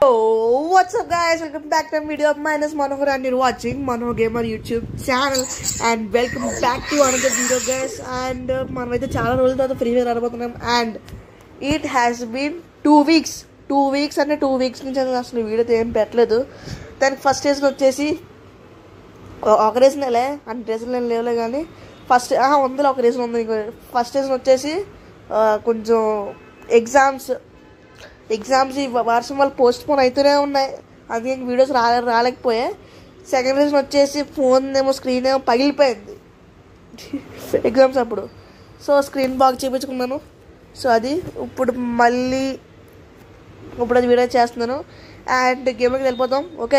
Oh, what's up guys, welcome back to a video of mine is Manohar and you're watching Manohar Gamer YouTube channel and welcome back to another video guys and మనమైతే చాలా రోజుల తర్వాత free fire ఆడబోతున్నాం and it has been 2 weeks అంటే 2 weeks నుంచి అసలు video ఏం పెట్టలేదు. దానికి ఫస్ట్ రీజన్ వచ్చేసి ఒక రీజన్ అంటే రీజన్ ఏం లేవులే కానీ ఫస్ట్ ఉందిలో ఒక రీజన్ ఉంది. ఫస్ట్ రీజన్ వచ్చేసి కొంచెం ఎగ్జామ్స్ ఈ వర్షం వల్ల పోస్ట్ పోన్ అవుతూనే ఉన్నాయి, అందుకే వీడియోస్ రాలేకపోయాయి. సెకండ్ రీజన్ వచ్చేసి ఫోన్ ఏమో స్క్రీన్ ఏమో పగిలిపోయింది ఎగ్జామ్స్ అప్పుడు. సో స్క్రీన్ బాగా చేయించుకున్నాను. సో అది ఇప్పుడు అది వీడియో చేస్తున్నాను అండ్ గేమ్లోకి వెళ్ళిపోతాం. ఓకే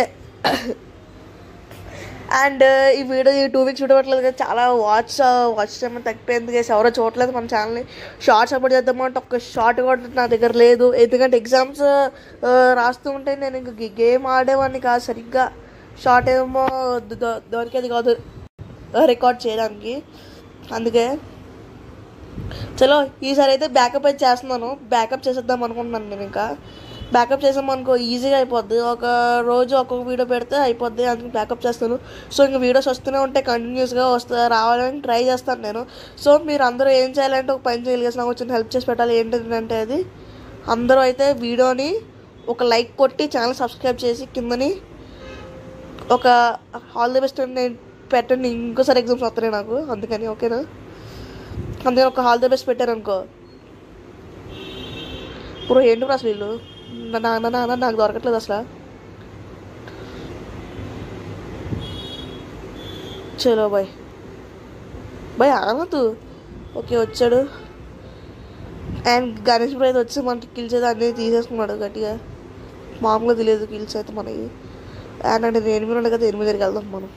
అండ్ ఈ 2 weeks వీడియో పెట్టలేదు కదా, చాలా వాచ్ టైం తగ్గిపోయింది కదా, ఎవరో చూడలేదు మన ఛానల్ని. షార్ట్స్ అప్లోడ్ చేద్దామంటే ఒక్క షార్ట్ కూడా నా దగ్గర లేదు, ఎందుకంటే ఎగ్జామ్స్ రాస్తూ ఉంటే నేను ఇంక గేమ్ ఆడేవాడిని కాదు సరిగ్గా. షార్ట్ ఏమో దొరికేది కాదు రికార్డ్ చేయడానికి, అందుకే చలో ఈసారి అయితే బ్యాకప్ అయితే చేస్తున్నాను. బ్యాకప్ చేసేద్దాం అనుకుంటున్నాను నేను. ఇంకా బ్యాకప్ చేసామనుకో ఈజీగా అయిపోద్ది, ఒక రోజు ఒక్కొక్క వీడియో పెడితే అయిపోద్ది, అందుకే బ్యాకప్ చేస్తాను. సో ఇంకా వీడియోస్ వస్తూనే ఉంటే కంటిన్యూస్గా రావాలని ట్రై చేస్తాను నేను. సో మీరు అందరూ ఏం చేయాలంటే ఒక పని చేయాలి, నాకు వచ్చిన హెల్ప్ చేసి పెట్టాలి. ఏంటంటే అది అందరూ అయితే వీడియోని ఒక లైక్ కొట్టి ఛానల్ సబ్స్క్రైబ్ చేసి కిందని ఒక ఆల్ ది బెస్ట్ నేను పెట్టండి. ఇంకోసారి ఎగ్జామ్స్ వస్తున్నాయి నాకు, అందుకని ఓకేనా. అందుకని ఒక ఆల్ ది బెస్ట్ పెట్టారు అనుకో. ఇప్పుడు ఏంటి అసలు వీళ్ళు నాకు దొరకట్లేదు అసలు. చలో బాయ్ ఆనదు. ఓకే వచ్చాడు అండ్ గణేష్ బ్రో అయితే వచ్చి మనకి కిల్స్ అయితే అన్నీ తీసేసుకున్నాడు గట్టిగా, మామూలుగా తెలియదు కిల్స్ అయితే మనకి. అండ్ అంటే 8 ఉండే కదా, 8 దగ్గరికి వెళ్దాం మనం.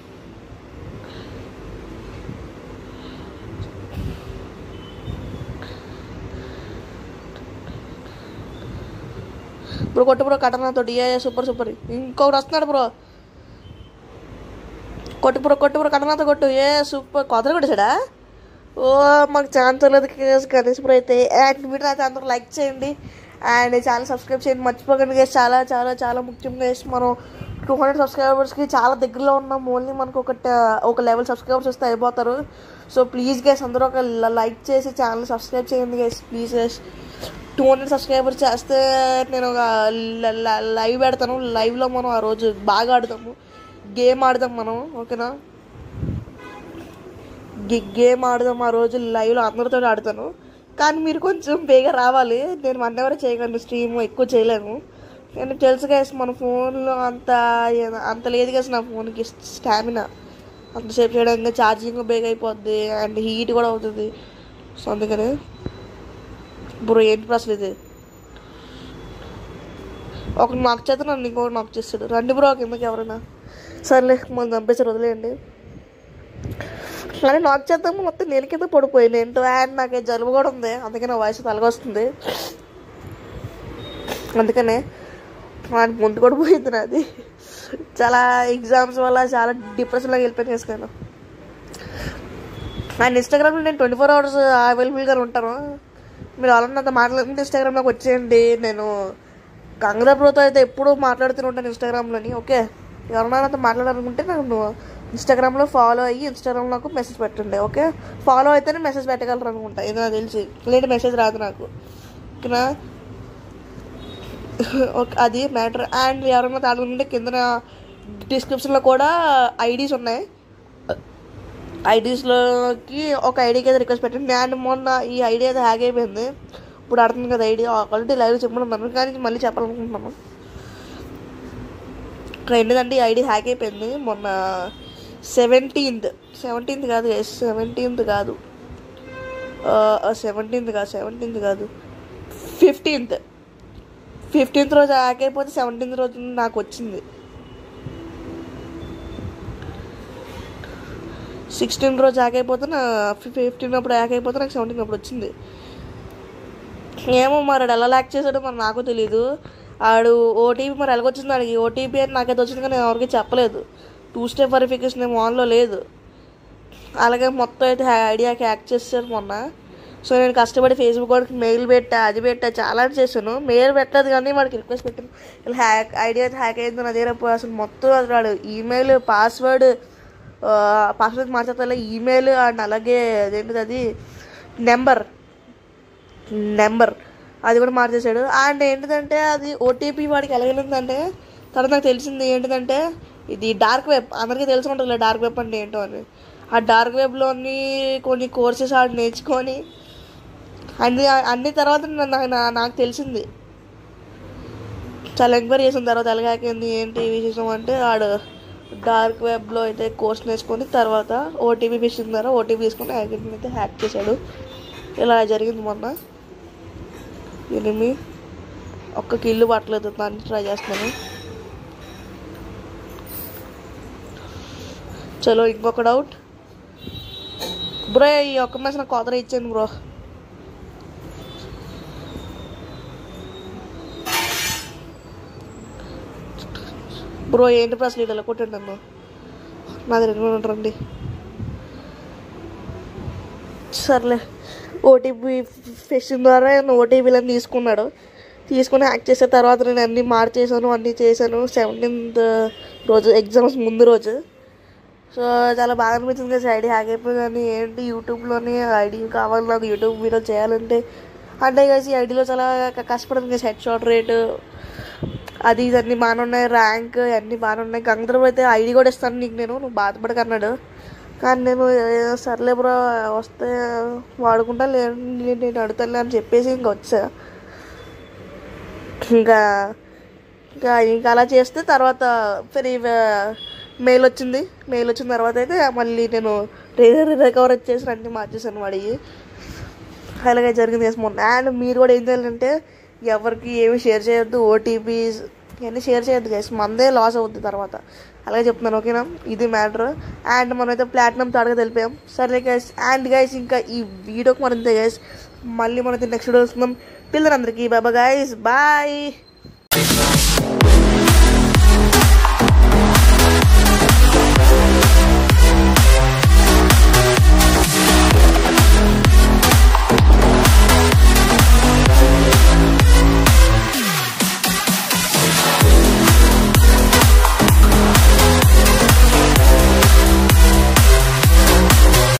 బ్రో కొట్టు బ్రో కటనాతో సూపర్. ఇంకొకటి వస్తున్నాడు బ్రో, కొట్టు బ్రో కటనాతో కొట్టు. సూపర్ కొత్తగా కొట్టేసాడా. ఓ మాకు ఛాన్స్ లేదు గణేష్ బ్రో అయితే. అండ్ వీడియో అయితే అందరూ లైక్ చేయండి అండ్ ఛానల్ సబ్స్క్రైబ్ చేయండి మర్చిపోకండి గైస్. చాలా చాలా చాలా ముఖ్యం గైస్, మనం 200 సబ్స్క్రైబర్స్కి చాలా దగ్గరలో ఉన్నాం. ఓన్లీ మనకు ఒక లెవెల్ సబ్స్క్రైబర్స్ వస్తే అయిపోతారు. సో ప్లీజ్ గైస్ అందరూ ఒక లైక్ చేసి ఛానల్ సబ్స్క్రైబ్ చేయండి గైస్ ప్లీజ్ గైస్. 200 సబ్స్క్రైబర్స్ చేస్తే నేను ఒక లైవ్ పెడతాను. లైవ్లో మనం ఆ రోజు బాగా ఆడతాము, గేమ్ ఆడదాం మనం, ఓకేనా. గేమ్ ఆడదాం ఆ రోజు లైవ్లో అందరితో ఆడతాను. కానీ మీరు కొంచెం బేగా రావాలి, నేను వన్ చేయగలను, స్ట్రీమ్ ఎక్కువ చేయలేను. నేను తెలుసు గైస్ మన ఫోన్లో అంత లేదు కదా నా ఫోన్కి స్టామినా అంతసేపు చేయడానికి. ఛార్జింగ్ బేగా అయిపోద్ది అండ్ హీట్ కూడా అవుతుంది. సో అందుకని బ్రో ఏంటి అసలు ఇది, ఒక నాక్ చేత నన్ను ఇంకొకటి నాక్ చేస్తాడు. రండి బ్రో కిందకి ఎవరైనా, సర్లే మనం చంపేసారు వదిలేయండి. కానీ నాక్ చేద్దాము మొత్తం నేను కింద పడిపోయింది ఏంటో. అండ్ నాకు జలుబు కూడా ఉంది, అందుకే నా వాయిస్ తలగొస్తుంది, అందుకనే ముందు కూడా పోయింది నాది. చాలా ఎగ్జామ్స్ వల్ల చాలా డిప్రెషన్లోకి వెళ్ళిపోయి వేసుకున్నాను. అండ్ ఇన్స్టాగ్రామ్లో నేను 24 hours అవైలబుల్గా ఉంటాను. మీరు ఆల్రెడీ నాతో మాట్లాడుతుంటే ఇన్స్టాగ్రామ్లోకి వచ్చేయండి. నేను గంగధర్ బ్రోతో అయితే ఎప్పుడూ మాట్లాడుతూనే ఉంటాను ఇన్స్టాగ్రామ్లోని. ఓకే ఎవరన్నా నాతో మాట్లాడాలనుకుంటే నన్ను ఇన్స్టాగ్రామ్లో ఫాలో అయ్యి ఇన్స్టాగ్రామ్లో నాకు మెసేజ్ పెట్టండి. ఓకే ఫాలో అయితేనే మెసేజ్ పెట్టగలరు అనుకుంటా, ఇది నాకు తెలిసి, లేదంటే మెసేజ్ రాదు నాకు, ఓకేనా. ఓకే అది మ్యాటర్. అండ్ ఎవరైనా తాడుకుంటే కింద డిస్క్రిప్షన్లో కూడా ఐడీస్ ఉన్నాయి, ఐడీస్లోకి ఒక ఐడీకి అయితే రిక్వెస్ట్ పెట్టండి. నేను మొన్న ఈ ఐడి అయితే హ్యాక్ అయిపోయింది, ఇప్పుడు ఆడుతుంది కదా ఐడి. ఆల్రెడీ లైవ్ చెప్పమన్నాను కానీ మళ్ళీ చెప్పాలనుకుంటున్నాను. ఏంటంటే ఈ ఐడి హ్యాక్ అయిపోయింది మొన్న 17th కాదు 17th కాదు 15th రోజు హ్యాక్ అయిపోతే 17th రోజు నాకు వచ్చింది. 16 రోజు హ్యాక్ అయిపోతే 15 అప్పుడు హ్యాక్ అయిపోతే నాకు 17 అప్పుడు వచ్చింది. ఏమో మరి ఎలా హ్యాక్ చేశాడో మరి నాకు తెలీదు. ఆడు ఓటీపీ మరి ఎలాగొచ్చింది, అడిగి ఓటీపీ అని నాకైతే వచ్చింది కానీ నేను ఎవరికి చెప్పలేదు. 2 స్టెప్ వెరిఫికేషన్ ఏమో ఆన్లో లేదు. అలాగే మొత్తం అయితే ఐడియాకి హ్యాక్ చేశారు మొన్న. సో నేను కష్టపడి ఫేస్బుక్ వాడికి మెయిల్ పెట్టా, అది పెట్టా, చాలా చేశాను. మెయిల్ పెట్టలేదు కానీ వాడికి రిక్వెస్ట్ పెట్టాను. ఇలా ఐడి అయితే హ్యాక్ అయింది నా దగ్గర. అసలు మొత్తం అది వాడు ఈమెయిల్ పాస్వర్డ్ మార్చేస్తా, ఈమెయిల్ అండ్ అలాగే అదేంటిది అది నెంబర్ అది కూడా మార్చేశాడు. అండ్ ఏంటిదంటే అది ఓటీపీ వాడికి ఎలా వెళ్ళిందంటే తర్వాత నాకు తెలిసింది ఏంటిదంటే ఇది డార్క్ వెబ్. అందరికీ తెలిసి ఉంటుంది డార్క్ వెబ్ అంటే ఏంటో అని. ఆ డార్క్ వెబ్లోని కొన్ని కోర్సెస్ ఆడు నేర్చుకొని అన్ని తర్వాత నాకు తెలిసింది. చాలా ఎంక్వైరీ చేసిన తర్వాత ఎలాగైంది ఏంటి విశేషం అంటే ఆడు డార్క్ వెబ్లో అయితే కోర్స్ నేర్చుకొని తర్వాత ఓటీపీ ఫిషింగ్ ద్వారా ఓటీపీ తీసుకొని ఐడెంటిటీని అయితే హ్యాక్ చేశాడు. ఇలా జరిగింది మొన్న. ఎనిమి ఒక్క కిల్లు పట్టలేదు, దాన్ని ట్రై చేస్తున్నాను. చలో ఇంకొక డౌట్ బ్రో, ఈ ఒక్క మ్యాచ్ నాకు కోతర ఇచ్చాను బ్రో. బ్రో ఏంటి ప్రెస్ లీడర్లో కొట్టండి నన్ను, నాది 2 రండి. సర్లే, ఓటీపీ ఫిషింగ్ ద్వారా నేను ఓటీపీలను తీసుకుని హ్యాక్ చేసిన తర్వాత నేను అన్నీ అన్నీ చేశాను. 17th రోజు ఎగ్జామ్స్ ముందు రోజు. సో చాలా బాగా అనిపించింది కదా ఐడి హ్యాక్ అయిపోయింది. కానీ ఏంటి యూట్యూబ్లోనే ఐడి కావాలి నాకు యూట్యూబ్ వీడియో చేయాలంటే. అంటే కలిసి ఈ ఐడిలో చాలా కష్టపడింది కదా, హెడ్ షాట్ రేటు అది ఇది అన్నీ బాగానే ఉన్నాయి, ర్యాంక్ అన్నీ బాగానే ఉన్నాయి. గంగధర్వ అయితే ఐడి కూడా ఇస్తాను నీకు నువ్వు బాధపడకన్నాడు. కానీ నేను సర్లే బ్రో వస్తే వాడుకుంటా, నేను అడుగుతానులే అని చెప్పేసి వచ్చా. ఇంకా అలా చేస్తే తర్వాత మెయిల్ వచ్చిన తర్వాత అయితే మళ్ళీ నేను రికవర్ వచ్చేసి అన్నీ మార్చేసాను వాడికి. అలాగే జరిగింది కేసు మొన్న. అండ్ మీరు కూడా ఏం చేయాలంటే ఎవరికి ఏమి షేర్ చేయొద్దు, ఓటీపీస్ ఇవన్నీ షేర్ చేయొద్దు గైస్, మందే లాస్ అవుద్ది తర్వాత. అలాగే చెప్తున్నాను, ఓకేనా? ఇది మ్యాటర్. అండ్ మనమైతే ప్లాటినం తాడుగా తెలిపాం. సరే గైస్, అండ్ గైస్ ఇంకా ఈ వీడియోకి మనం ఇంతే గైస్. మళ్ళీ మనమైతే నెక్స్ట్ వీడియో వస్తున్నాం. పిల్లలందరికీ బాయ్ గైస్, బాయ్.